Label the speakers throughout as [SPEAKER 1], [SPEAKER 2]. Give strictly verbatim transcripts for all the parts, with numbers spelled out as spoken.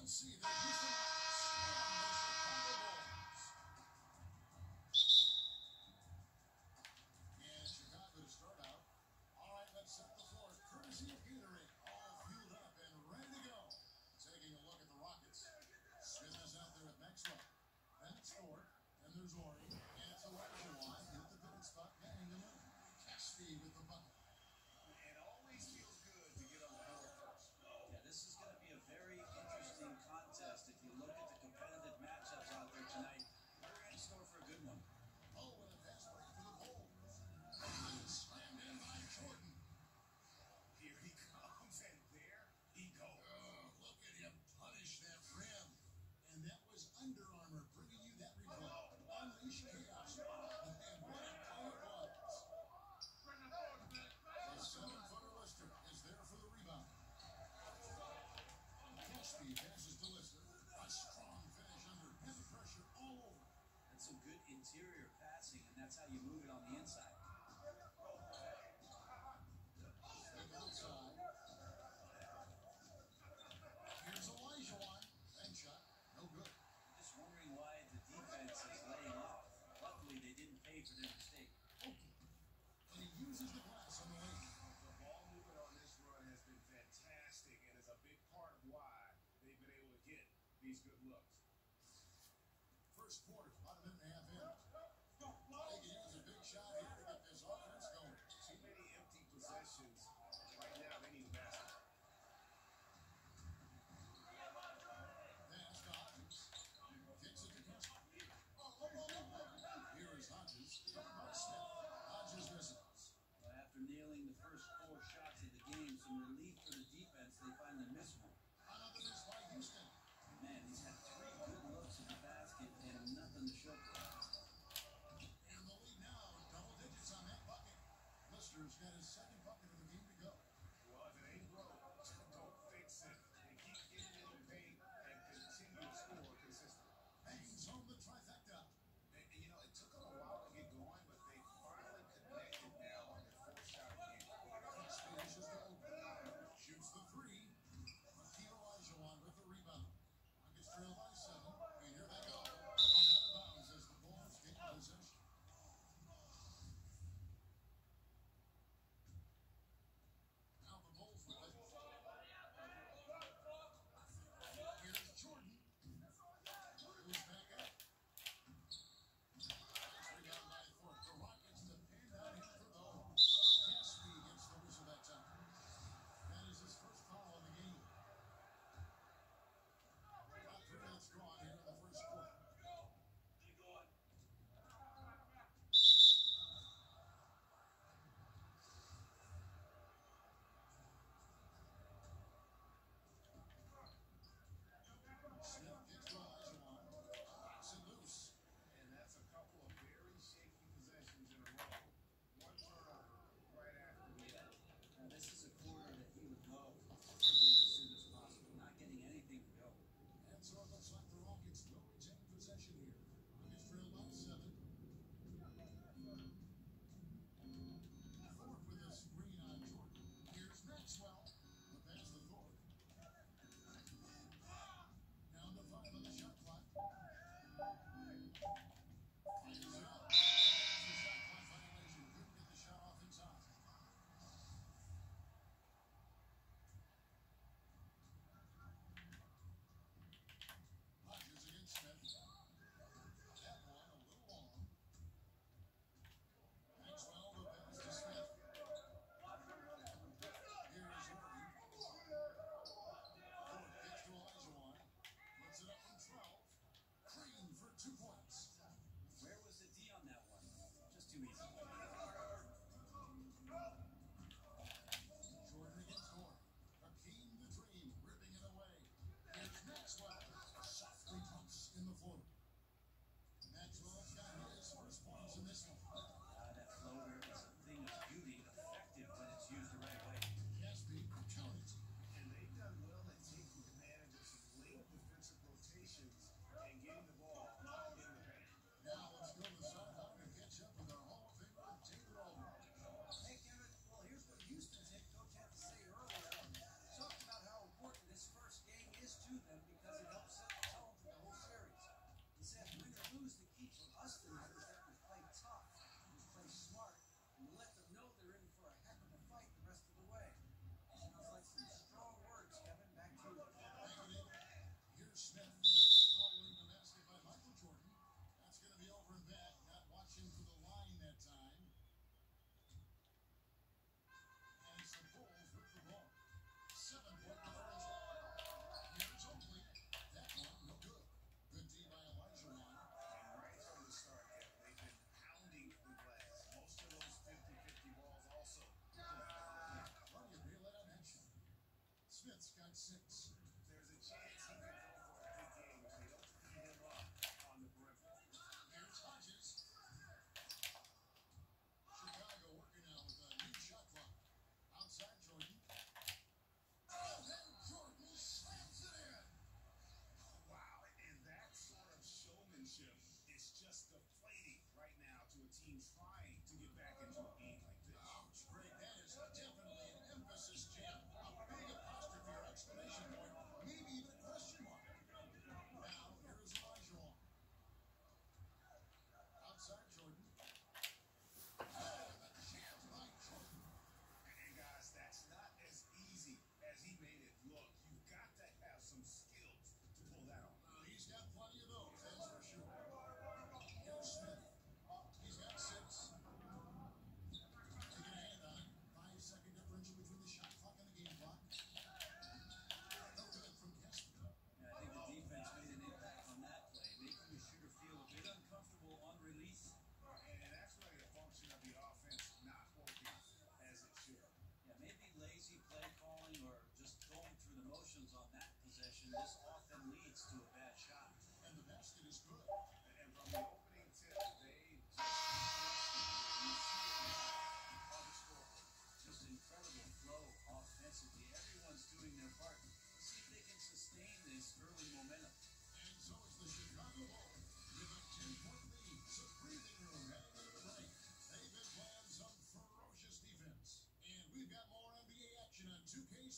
[SPEAKER 1] see the Houston and Chicago to start out. All right, let's set the floor. Courtesy of Gatorade, all fueled up and ready to go. Taking a look at the Rockets. Smith is out there at Maxwell. That's Thorpe, and there's Ori, and it's Olajuwon. Hit the pivot spot, bang them in. Caspi with the bucket.
[SPEAKER 2] It always feels good to get on the board first. Yeah, this is going to be a very interesting contest. If you look at the competitive matchups out there tonight, we're in store for a good one.
[SPEAKER 1] Oh, and a pass break for the Bulls. Slammed in by Jordan.
[SPEAKER 2] Here he comes, and there he goes.
[SPEAKER 1] Oh, look at him punish that rim. And that was Under Armour bringing you that report. Unleash chaos. And what a play it was. The seven-footer Lister is there for the rebound. Caspi passes to Lister. A strong finish under heavy pressure all over.
[SPEAKER 2] That's some good interior passing, and that's how you move it on the inside.
[SPEAKER 1] Outside. Here's Olajuwon. Bank shot. No good.
[SPEAKER 2] Just wondering why the defense is laying off. Luckily, they didn't pay for their mistake.
[SPEAKER 1] Okay. And he uses the glass on the lane.
[SPEAKER 3] The ball movement on this run has been fantastic and is a big part of why they've been able to get these good looks.
[SPEAKER 1] First quarter, about a minute and a half in. They can use a big shot here to get this offense going.
[SPEAKER 3] Too many empty possessions. Right now, they need a basket.
[SPEAKER 1] Pass to Hodges. Kicks it to Caspi. Here is Hodges. Covered by Smith. Hodges misses.
[SPEAKER 2] Well, after nailing the first four shots of the game, some relief for the defense, they finally missed one.
[SPEAKER 1] Another miss by Houston.
[SPEAKER 2] Man, he's had three good looks at the basket and nothing to show for it.
[SPEAKER 1] And the lead now, double digits on that bucket. Lister's got his second bucket of the game to go.
[SPEAKER 3] Well, if it ain't broke, don't fix it. They keep getting in the paint and continue to score consistently.
[SPEAKER 1] Bangs home the trifecta.
[SPEAKER 3] And, and, you know, it took them a while to get going, but they finally connected now on their fourth shot of the game.
[SPEAKER 1] Caspi dishes to open. Shoots the three. Hakeem Olajuwon with the rebound. Rockets trail by seven. And here they go. Coming out of bounds as the Bulls gain possession.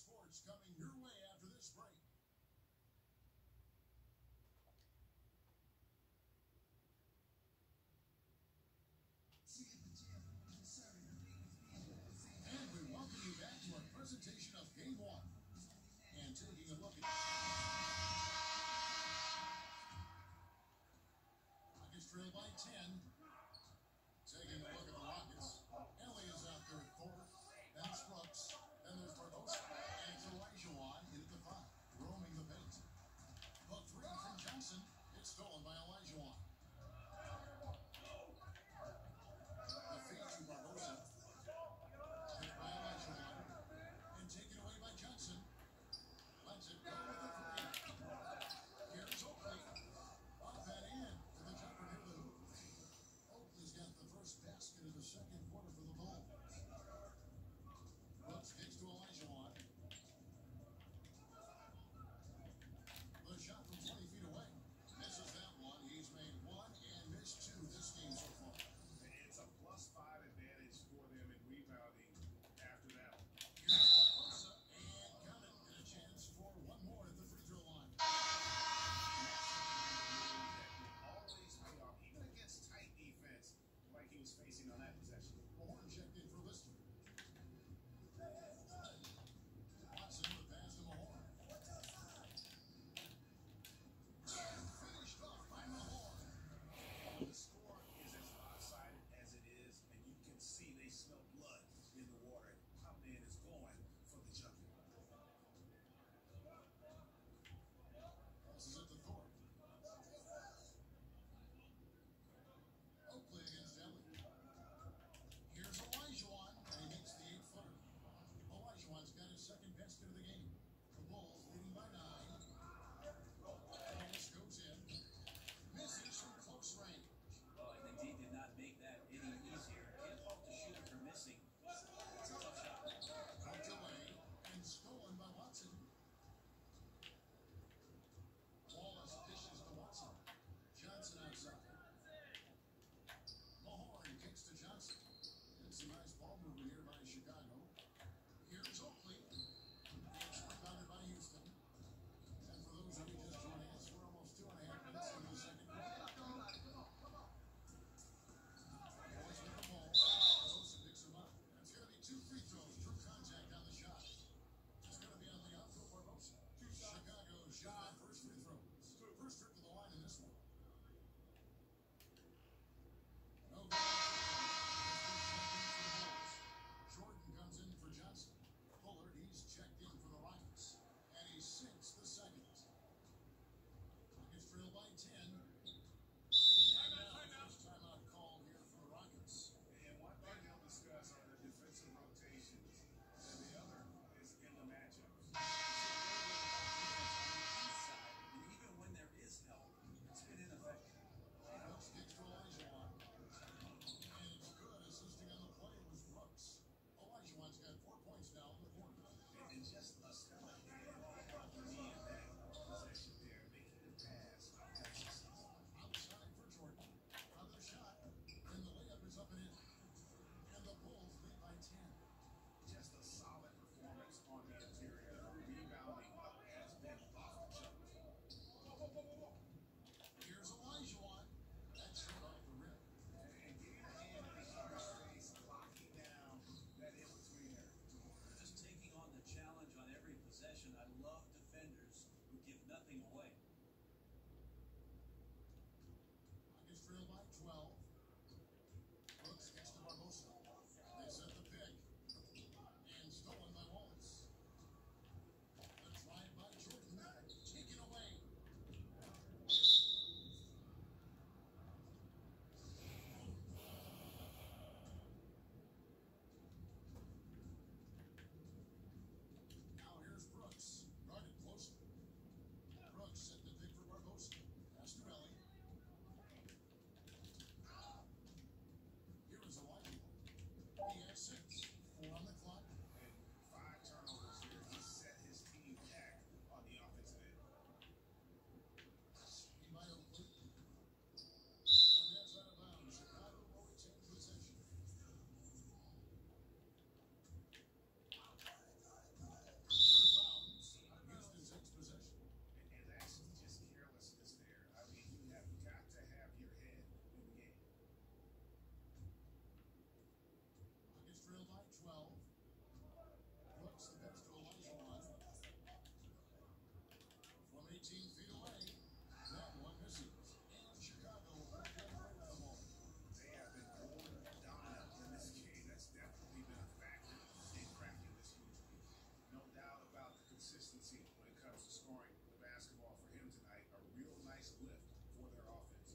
[SPEAKER 1] sports coming your way after this break. And we welcome you back to our presentation of Game One. And taking a look at Rockets trail by ten. Taking a look at the Rockets. Ellie is out there at four. Then it's Brooks. Then there's Barbosa. And it's Elijah Watt. eighteen feet away. That one misses. And Chicago will work their way with the ball.
[SPEAKER 3] They have been more dominant in this game. That's definitely been a factor in cracking this huge lead. No doubt about the consistency when it comes to scoring the basketball for him tonight. A real nice lift for their offense.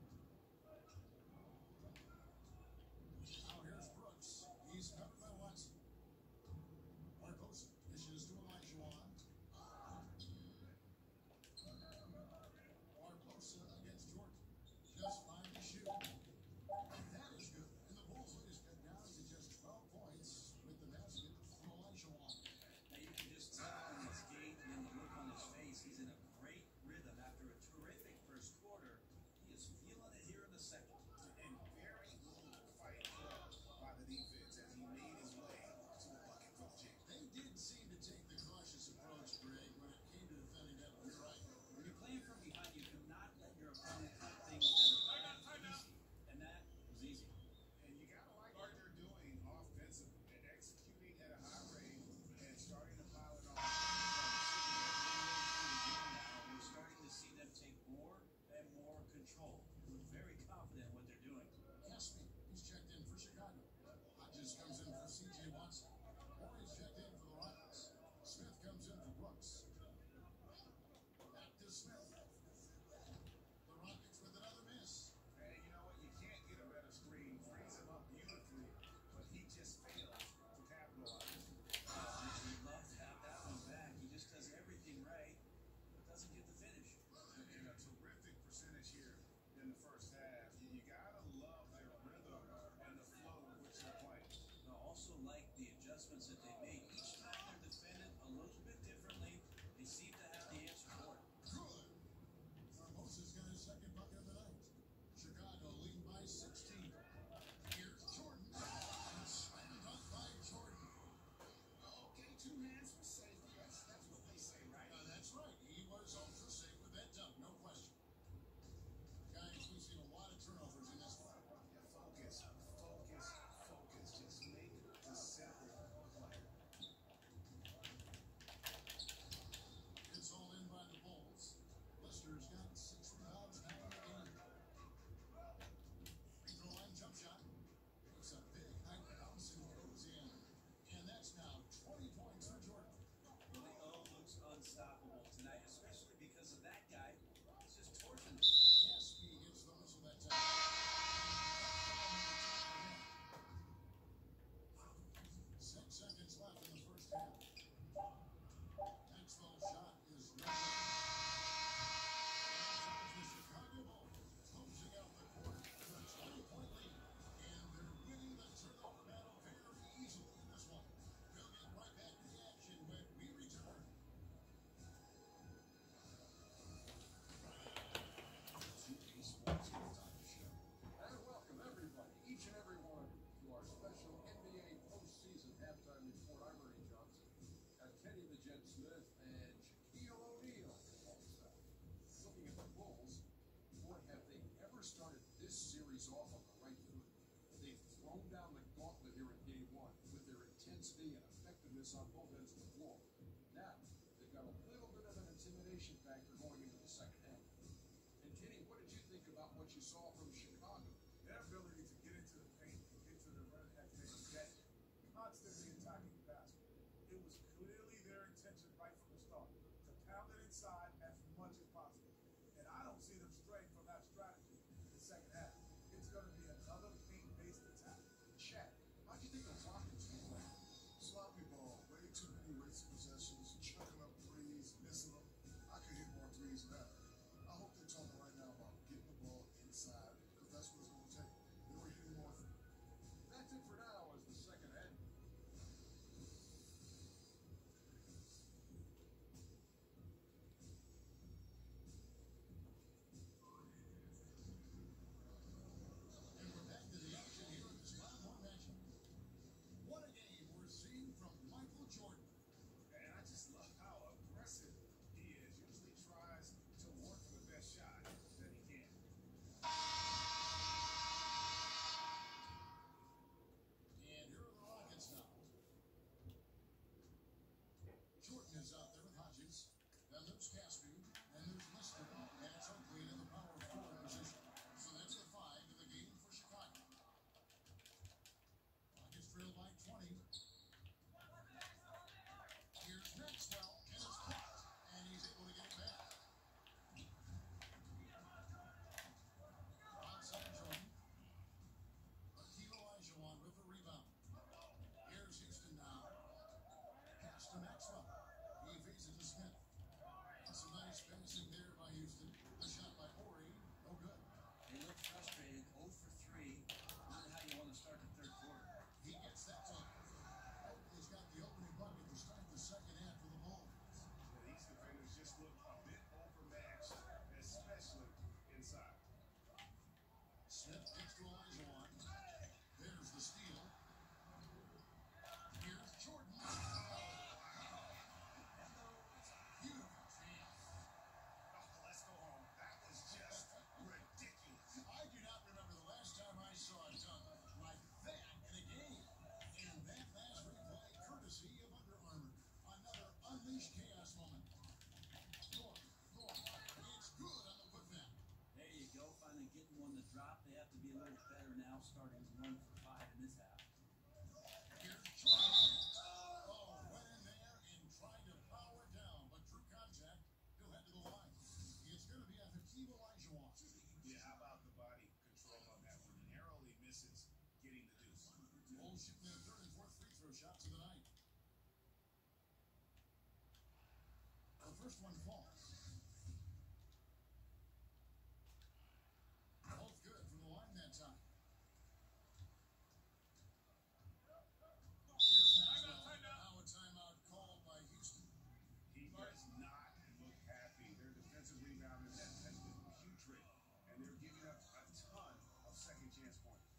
[SPEAKER 1] Now here's Brooks. He's covered by Watson. Barbosa dishes to Olajuwon. Barbosa against Jordan. Just fine to shoot. That is good. And the Bulls lead is cut down to just twelve points with the basket from Olajuwon.
[SPEAKER 2] Now you can just tell in his gait and in the look on his face, he's in a great rhythm after a terrific first quarter. He is feeling it here in the second.
[SPEAKER 3] And very little fight club by the defense as he made his way to the bucket for the Jazz.
[SPEAKER 1] They did seem to take the cautious approach, Greg, when it came to defending that. You're right.
[SPEAKER 2] When you're playing from behind, you cannot let your opponent cut things that are easy. And that was easy.
[SPEAKER 3] And you gotta like what they're doing offensively and executing at a high rate and starting to pile it on.
[SPEAKER 2] We're starting to see them take more and more control. We're very confident in what they're doing.
[SPEAKER 1] Caspi, he's checked in for Chicago. Hodges comes in for C J Watson. Morey's checked in for the Rockets. Smith comes in for Brooks. Back to Smith. The Rockets with another miss.
[SPEAKER 3] And you know what? You can't get a better screen. Frees him up beautifully, but he just fails to capitalize.
[SPEAKER 2] We'd love to have that one back. He just does everything right, but doesn't get the finish.
[SPEAKER 3] And a terrific percentage here in the first half. You, you gotta love their rhythm and the flow with which they're playing.
[SPEAKER 2] I also like the adjustments that they made. Each time they're defended a little bit differently, they seem to have the answer for it.
[SPEAKER 1] Good. Barbosa's got his second bucket of the night. Chicago leading by sixteen. Here's Jordan. And slam dunk by Jordan.
[SPEAKER 3] Okay, two hands for safety. That's, that's what they say, right?
[SPEAKER 1] Uh, that's right. He was ultra safe with that dunk, no question. Guys, we've seen a lot of turnovers in this one.
[SPEAKER 3] Focus, focus, focus. Just make the simple play.
[SPEAKER 1] It's all in by the Bulls. Lister's got six rebounds now in the game. Free throw line jump shot. It's a big high bounce and goes in. And that's now twenty points for Jordan.
[SPEAKER 2] Well, the O looks unstoppable tonight, especially because of that guy. He's just torching them.
[SPEAKER 1] Caspi gets the whistle that time. Six seconds left in the first half. Maxwell's shot is no good. The Chicago Bulls closing out the quarter with a twenty-point lead, and they're winning the turnover battle very easily in this one. We'll get right back to the action when we return.
[SPEAKER 3] Two K Sports Halftime Show.
[SPEAKER 4] And welcome everybody, each and every one of you, to our special N B A postseason halftime report. I'm Ernie Johnson. Got Kenny the Jet Smith and Shaquille O'Neal alongside. Looking at the Bulls, boy, have they ever started this series off on the right foot. They've thrown down the gauntlet here in game one with their intensity and effectiveness on both ends of the floor. Now, they've got a little bit of an intimidation factor going into the second half. And Kenny, what did you think about what you saw from Chicago?
[SPEAKER 5] Their ability to get into the paint and get to the rim has been that constantly attacking the basket. It was clearly their intention right from the start to pound it inside as much as possible. And I don't see them straying from that strategy in the second half. It's going to be another paint-based attack.
[SPEAKER 4] Shaq, how'd you think the Rockets were playing?
[SPEAKER 6] Sloppy ball, way too many wasted possessions, chucking up threes, missing them. I could hit more threes than that. I hope they're talking right now about getting the ball inside, because that's what it's going to take. They were hitting more.
[SPEAKER 4] That's it for now as the second half.
[SPEAKER 1] And we're back to the action here at the Skyline Mansion. What a game we're seeing from Michael Jordan.
[SPEAKER 3] And I just love how aggressive he is. Usually tries to
[SPEAKER 1] twenty. Here's Maxwell, and it's blocked, and he's able to get it back. Outside Jordan. Akeem Olajuwon with the rebound. Here's Houston now. Pass to Maxwell. He feeds it to Smith. Some nice passing there by Houston. The shot by Horry, no good.
[SPEAKER 2] They look frustrated, zero for three. Not how you want to start the third quarter.
[SPEAKER 1] He gets that one. He's got the opening bucket to start the second half for the Bulls.
[SPEAKER 3] Yeah, these defenders just look a bit overmatched, especially inside.
[SPEAKER 1] Smith kicks to Olajuwon. There's the steal. Here's Jordan. Beautiful jam.
[SPEAKER 3] Oh, let's go home. That was just ridiculous.
[SPEAKER 1] I do not remember the last time I saw a dunk like that in a game. And that last replay, courtesy of Under Armour. Another unleashed chaos moment. Thorpe, Thorpe. It's good on the putback.
[SPEAKER 2] There you go, finally getting one to drop. They have to be a little better now, starting one for five in this half.
[SPEAKER 1] Here's Jordan. Oh, went in there and tried to power down, but drew contact. He'll head to the line. It's going to be a Hakeem Olajuwon.
[SPEAKER 3] Yeah, how about the body control on that one? Narrowly misses getting the deuce.
[SPEAKER 1] Bulls shooting their third and fourth free throw shots of the night. The first one falls. Both good from the line that time. Here's Maxwell. Now a timeout called by Houston.
[SPEAKER 3] He does not look happy. Their defensive rebounding has, has been putrid, and they're giving up a ton of second chance points.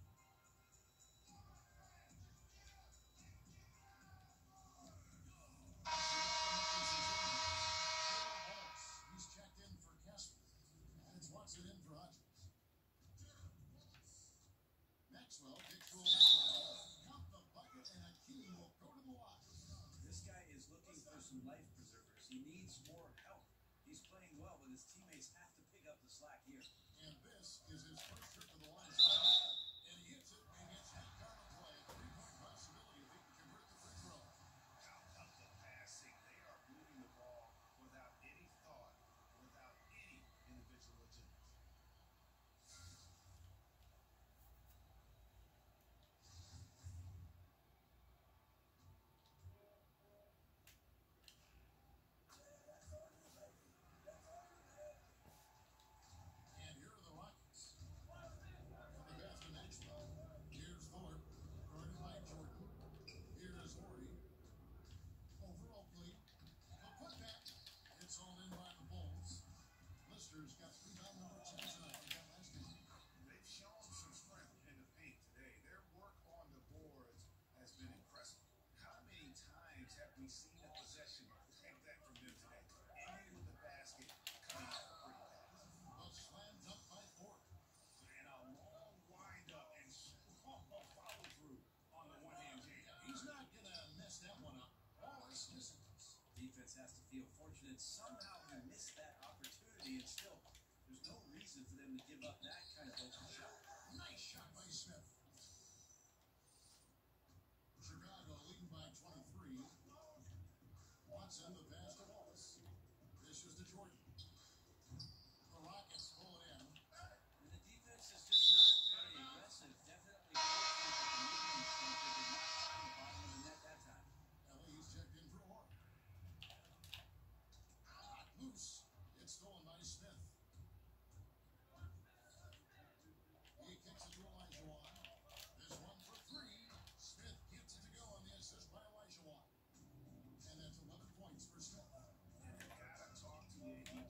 [SPEAKER 1] He's checked in for Kessler. And it's Watson in for Hodges. Maxwell kicks to Olajuwon. Count the bucket, and Hakeem will go to the line.
[SPEAKER 2] This guy is looking for some life preservers. He needs more help. He's playing well, but his teammates have to pick up the slack here.
[SPEAKER 1] And this is his first trip to the line tonight. And he hits it and gets half down the play. Three-point possibility if he can convert the free throw.
[SPEAKER 3] How about the passing? They are moving the ball without any thought, without any individual agenda.
[SPEAKER 1] And here are the Rockets. From the basket, Maxwell. Here's Thorpe. Guarded by Jordan. Here's Horry. Over Oakley. The putback. It's all in by the Bulls. Lister's got rebound number ten tonight. He got last game.
[SPEAKER 3] They've shown some strength in the paint today. Their work on the boards has been impressive. How many times have we seen a possession take that from them today? Ending with the basket, coming out a pretty pass.
[SPEAKER 1] A slam dunk by Thorpe.
[SPEAKER 3] And a long wind-up and strong follow-through on the one-hand jam.
[SPEAKER 1] He's not going to mess that one up. Wallace missing this.
[SPEAKER 2] Defense has to feel fortunate. Somehow he missed that opportunity, and still, there's no reason for them to give up that kind of open shot.
[SPEAKER 1] Nice shot by Smith. Chicago leading by twenty-three. Watson, the pass to Wallace. Dishes to Jordan. The Rockets pull it in.
[SPEAKER 2] And the defense is just not very aggressive. Definitely fortunate that the medium center did not find the bottom of the net that time.
[SPEAKER 1] Ellie's checked in for Horry. Not loose. It's stolen by Smith. He kicks it to Olajuwon. This one for three. Smith gets it to go on the assist by Olajuwon. And that's eleven points for Smith.
[SPEAKER 3] And I gotta talk to you. He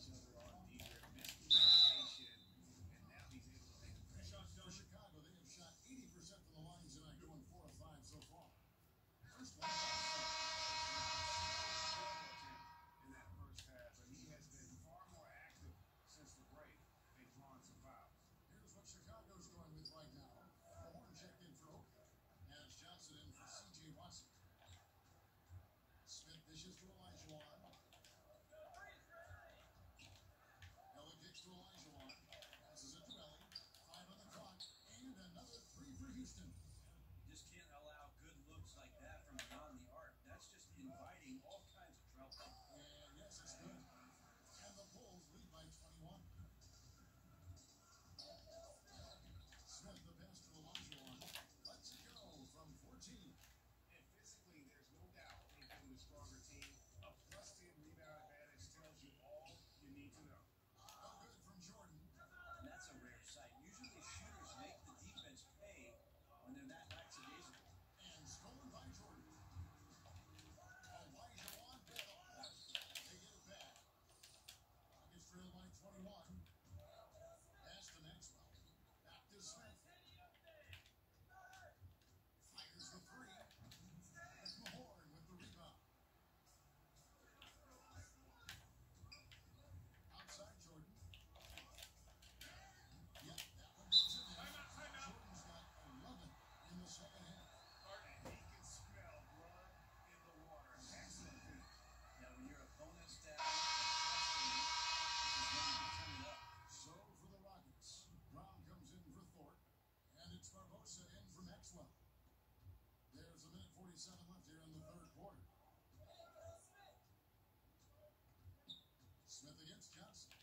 [SPEAKER 1] Smith against Johnson.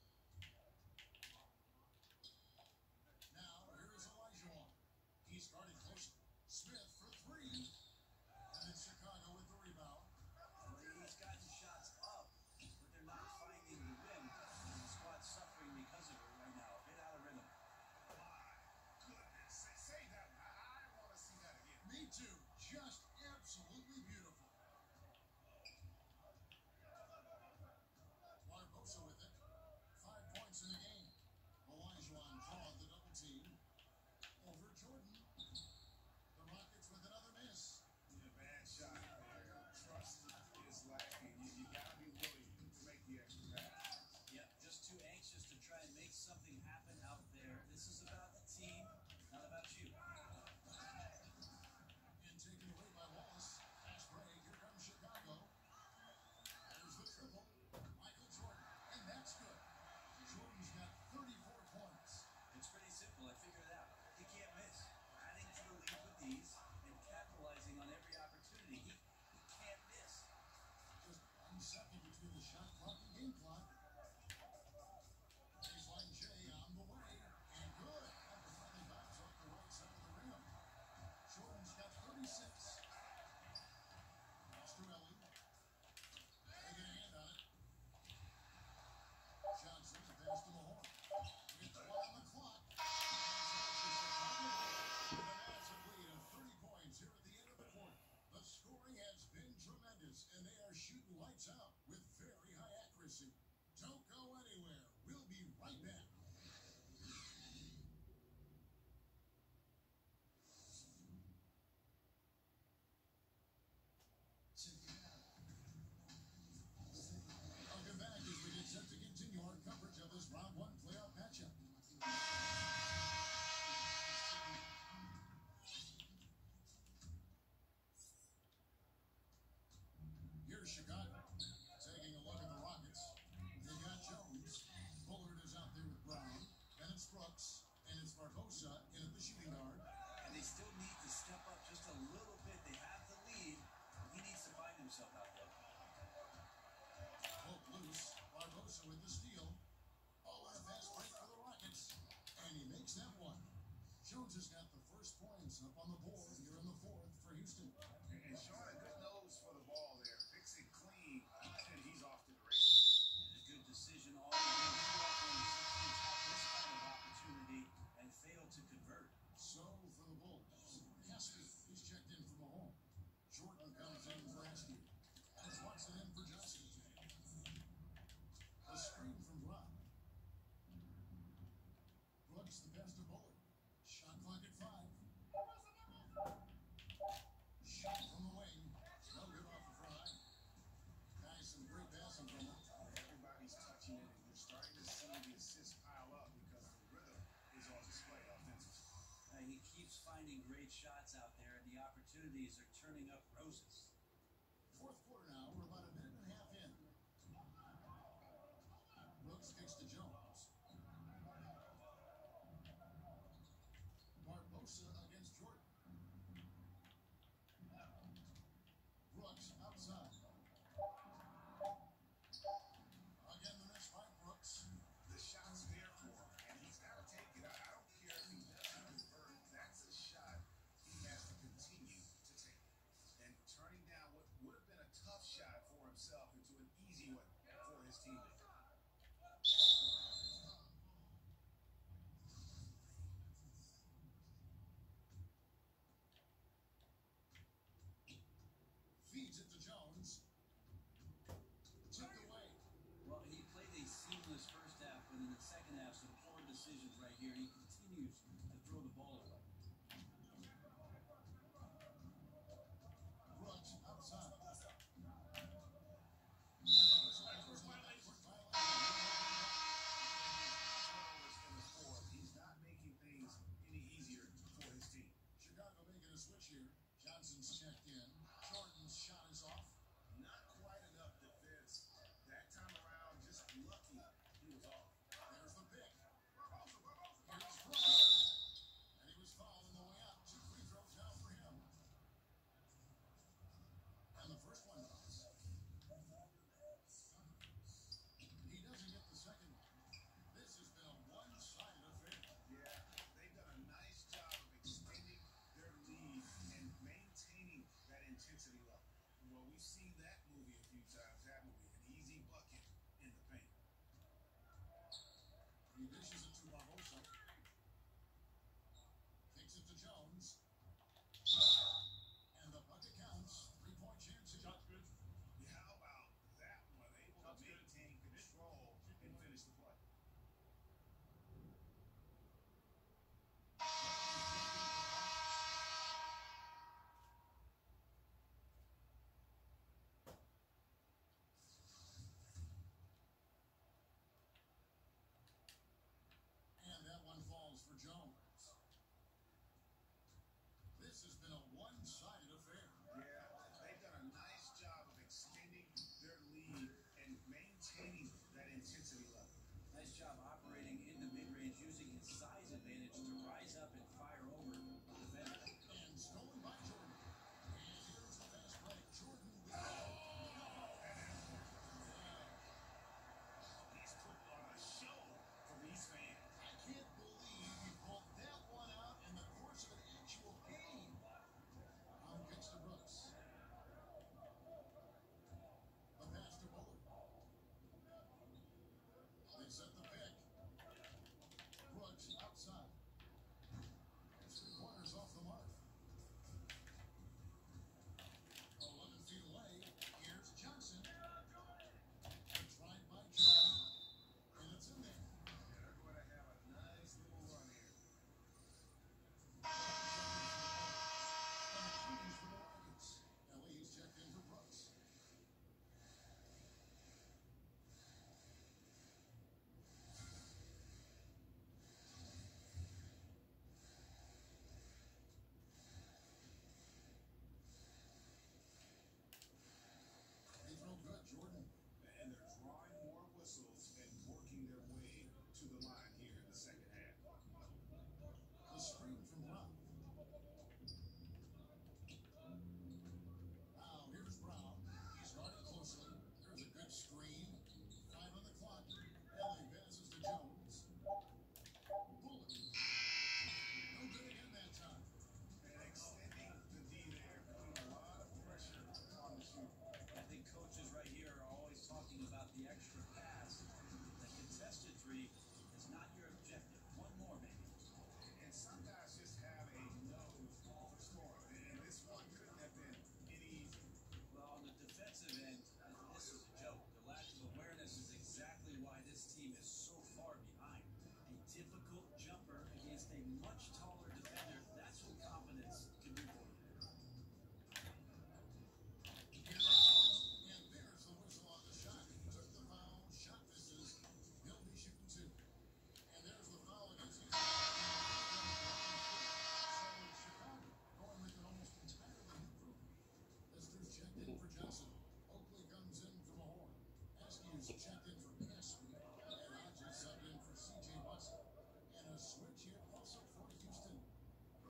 [SPEAKER 1] Now, here is LawdHamMercy. He started close. Smith for three. And it's Chicago with the rebound.
[SPEAKER 2] He's gotten shots up, but they're not finding the rim. And the squad's suffering because of it right now. A bit out of rhythm.
[SPEAKER 3] Goodness, say, say that. I, I want to see that again.
[SPEAKER 1] Me too. Just absolutely beautiful. LawdHamMercy with it. Five points in the game. LawdHamMercy drawing the double team over Jordan. The Rockets with another miss.
[SPEAKER 3] Yeah, bad shot there. Trust is lacking. You, you got to be willing to make the extra pass.
[SPEAKER 2] Yep, just too anxious to try and make something happen out there. This is about the team, not about you.
[SPEAKER 1] And taken away by Wallace. Pass break. Here comes Chicago. There's the triple. Michael Jordan. And that's good. Jordan's got thirty-four points.
[SPEAKER 2] It's pretty simple. I figured it out. He can't miss. Adding to the lead with these and capitalizing on every opportunity. He, he can't miss.
[SPEAKER 1] Just one second between the shot clock and game clock. Baseline J on the way. And good. And the finally bounce off the right side of the rim. Jordan's got thirty-six. Strelli. They get a hand on it. Johnson, the pass to Mahorn. With one on the clock. With a massive lead of thirty points here at the end of the quarter. The scoring has been tremendous, and they are shooting lights out with very high accuracy. Don't go anywhere. We'll be right back. Welcome back as we get set to continue our coverage of this round one playoff matchup. Here's Chicago taking a look at the Rockets. They got Jones. Bullard is out there with Brown. And it's Brooks. And it's Barbosa in at the shooting guard.
[SPEAKER 2] And they still need to step up just a little bit. They have the lead. He needs to find himself out there.
[SPEAKER 1] Pope loose. Barbosa with the steal. Oh, and a fast break for the Rockets. And he makes that one. Jones has got the first points up on the board here in the fourth for Houston.
[SPEAKER 3] And showing a good nose for the ball there. Picks it clean, and he's off to the races.
[SPEAKER 2] A good decision all the way through when the Sixers had this kind of opportunity and failed to convert.
[SPEAKER 1] So for the Bulls, Heskey, he's checked in for Mahorn. Jordan comes in for Heskey. And it's Watson in for Johnson. A screen from Brown. Brooks the pass to Bullard. Shot clock at five. Shot from the wing. No good off the front. Nice, some great passing from him.
[SPEAKER 3] Everybody's touching it, and you're starting to see the assists pile up because the rhythm is on display offensively.
[SPEAKER 2] Uh, he keeps finding great shots out there, and the opportunities are turning up roses.
[SPEAKER 1] Fourth quarter now, we're about a minute and a half in. Brooks kicks to Jones. Barbosa against Jordan. Brooks outside. Again, the miss by Brooks.
[SPEAKER 3] The shot's there for him, and he's got to take it. I, I don't care if he doesn't convert. That's a shot he has to continue to take. And turning down what would have been a tough shot for himself into an easy one for his teammate.
[SPEAKER 1] Feeds it to Jones. Took away.
[SPEAKER 2] Well, he played a seamless first half, but in the second half, some poor decisions right here. He continues to throw the ball away.
[SPEAKER 1] Brooks outside.
[SPEAKER 3] Turnovers in the fourth. He's not making things any easier for his team.
[SPEAKER 1] Chicago making a switch here. Johnson's checked in. Jordan's shot is off.
[SPEAKER 3] Not quite enough defense. That time around, just lucky he was off.
[SPEAKER 1] There's the pick. Here's
[SPEAKER 3] We've seen that movie a few times, haven't we? An easy bucket in the paint.
[SPEAKER 1] He dishes it to Barbosa. Kicks it to Jones. And the bucket counts. Three-point chance.
[SPEAKER 5] Shot's good.
[SPEAKER 3] Yeah, how about that one? Able to maintain control and finish the play.
[SPEAKER 1] And that one falls for Jones. This has been a one-sided affair.
[SPEAKER 3] Yeah, they've done a nice job of extending their lead and maintaining that intensity level.
[SPEAKER 2] Nice job operating in the mid-range, using his size advantage to rise up and fire over the defender.
[SPEAKER 1] And stolen by Jordan. And here's the fast break. Jordan with the ball.
[SPEAKER 3] He's put on a show for these fans.
[SPEAKER 1] I can't believe he pulled that one out in the course of an actual game. On pitch to Brooks. The pass to Bullard. They set the pick. Brooks outside. Three corners off the mark. eleven feet away. Here's Johnson. Tried by Jordan. And it's in there.
[SPEAKER 3] Yeah, they're going to have a nice little run here.
[SPEAKER 1] And a change for the Rockets. L A's checked in for Brooks. They throw good, Jordan.
[SPEAKER 3] And they're drawing more whistles and working their way to the line